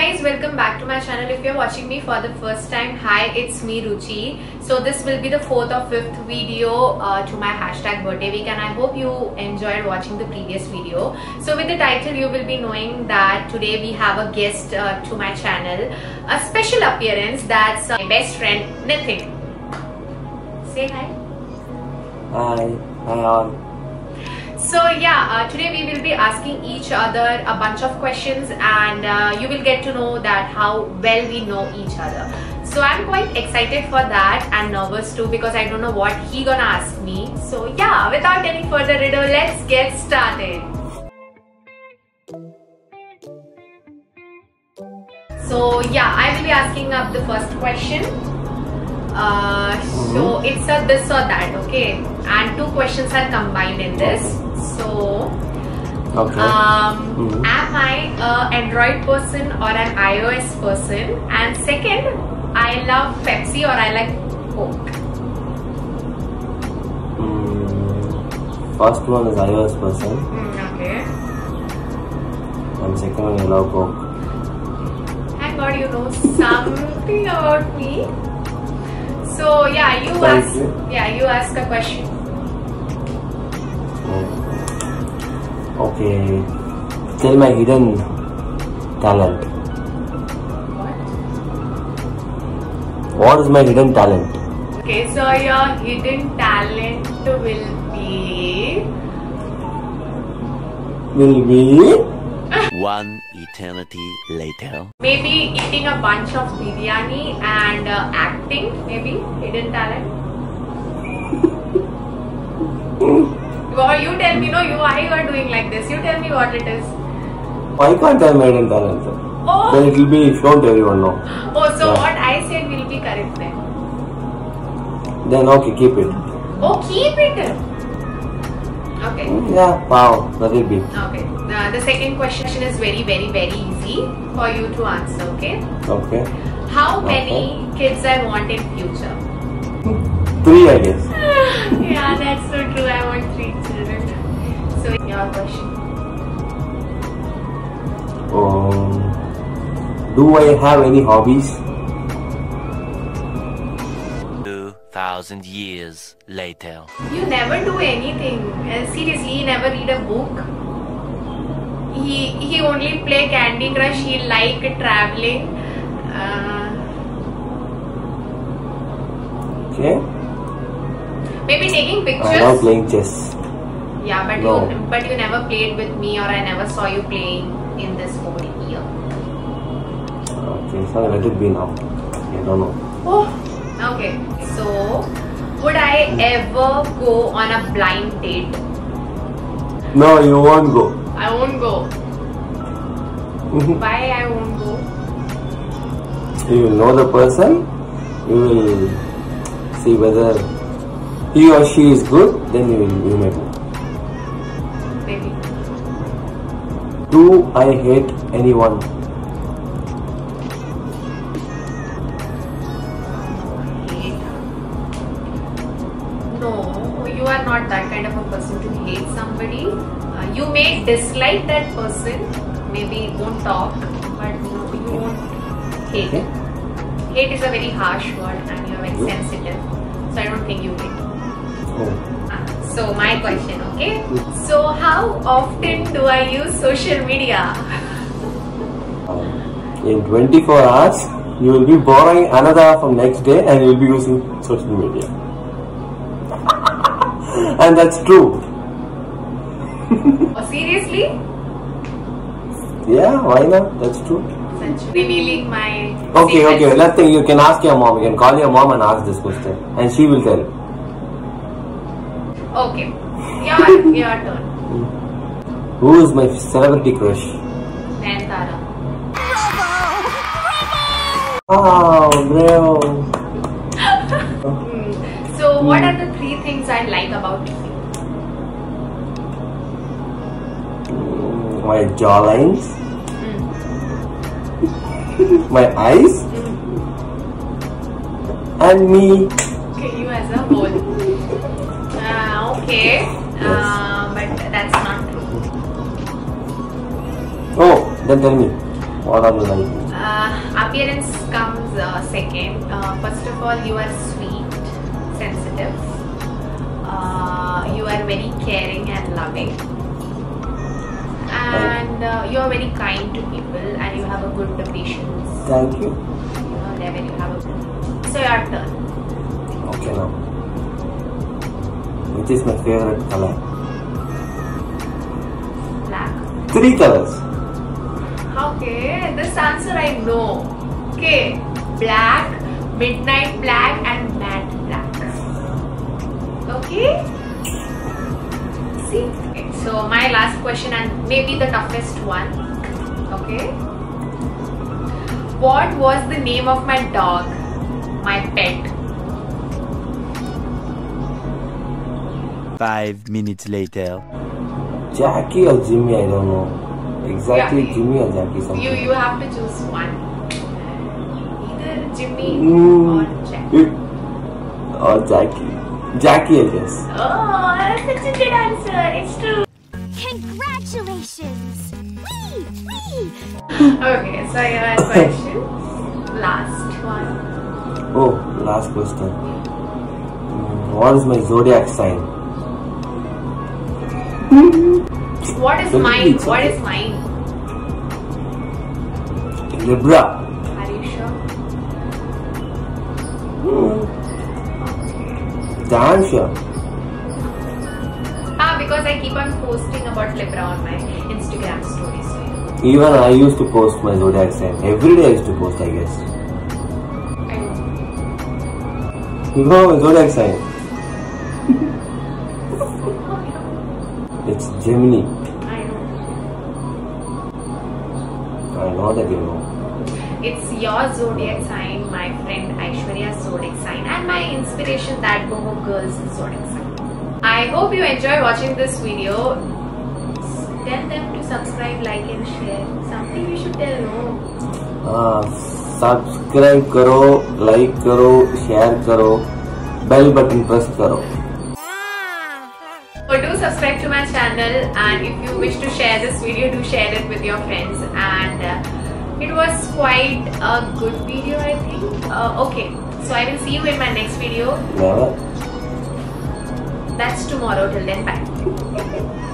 guys, welcome back to my channel. If you're watching me for the first time, hi, it's me Ruchi. So this will be the 4th or 5th video to my hashtag birthday week, and I hope you enjoyed watching the previous video. So with the title you will be knowing that today we have a guest to my channel, a special appearance. That's my best friend Nitin. Say hi. Hi all. So yeah, today we will be asking each other a bunch of questions, and you will get to know that how well we know each other. So I'm quite excited for that and nervous too, because I don't know what he gonna ask me. So yeah, without any further ado, let's get started. So yeah, I will be asking up the first question. So it's a this or that, okay? And 2 questions are combined in this. So, am I an Android person or an iOS person? And second, I love Pepsi or I like Coke. First one is iOS person. Okay. And second one, I love Coke. Thank God you know something about me. So yeah, you ask a question. Okay, tell my hidden talent. What is my hidden talent? Okay, so your hidden talent will be One eternity later. maybe eating a bunch of biryani and acting, maybe hidden talent. Or you tell me, why you are doing like this? You tell me what it is. I can't tell my hidden talent. Oh, Then it will be shown to everyone now. oh, so Yeah. what I said will be correct then. Then okay, keep it. Oh, keep it. Okay. Yeah, wow, that will be. Okay. The second question is very easy for you to answer. Okay. Okay. How many kids I want in future? 3, I guess. Yeah, that's so true. I want 3 children. So your question. Do I have any hobbies? 2,000 years later. You never do anything. Seriously, he never read a book. He only play Candy Crush. He like traveling. Okay. Maybe taking pictures. I love playing chess. Yeah, but No. you never played with me, or I never saw you playing in this whole year. Okay, so let it be now. I don't know. Oh, okay. So, would I ever go on a blind date? No, you won't go. I won't go. Why I won't go? You will know the person. You will see whether he or she is good. Then you may go. Maybe. Do I hate anyone? No, you are not that kind of a person to hate somebody. You may dislike that person. Maybe won't talk, but no, you won't hate. Okay. Hate is a very harsh word, and you are very sensitive. So I don't think you hate. Oh. So my question, okay? So how often do I use social media? In 24 hours, you will be borrowing another hour from next day, and you will be using social media. And that's true. Oh, seriously? Yeah, why not? That's true. Revealing my Okay, secrets. okay. Let's think. You can ask your mom. You can call your mom and ask this question, and she will tell. Okay, your turn. Who is my celebrity crush? Nayantara. Oh, bro. So what are the 3 things I like about you? My jawlines, my eyes, and me. Okay, you as a whole. Okay, but that's not true. Oh, then tell me. What are you like? Appearance comes second. First of all, you are sweet, sensitive. You are very caring and loving, and you are very kind to people, and you have a good patience. Thank you. Never you have a good. So your turn. Okay now. Which is my favorite color? Black. 3 colors. Okay, this answer I know. Okay, black, midnight black, and matte black. Okay. See. Okay, so my last question, and maybe the toughest one. Okay. What was the name of my dog? My pet. 5 minutes later. Jackie or Jimmy? I don't know. Exactly, Yeah. Jimmy or Jackie? Something. You have to choose one. Either Jimmy or Jack. Or Jackie. Jackie, I guess. Oh, that's such a good answer. It's true. Congratulations! Whee! Okay, so your question. Last one. Oh, last question. What is my zodiac sign? What is mine? What is mine? Libra. Are you sure? Damn sure. Because I keep on posting about Libra on my Instagram stories. Even I used to post my zodiac sign. Every day I used to post, I guess. I don't You know my zodiac sign? It's Gemini. I don't. I know that you know. It's your zodiac sign, my friend Aishwarya's zodiac sign, and my inspiration, that Boho girl's zodiac sign. I hope you enjoy watching this video. Tell them to subscribe, like and share. Something you should tell, no? Subscribe karo, like karo, share karo, bell button press karo. So do subscribe to my channel, and if you wish to share this video, do share it with your friends. And it was quite a good video, I think. Okay, so I will see you in my next video. Never. That's tomorrow. Till then, bye.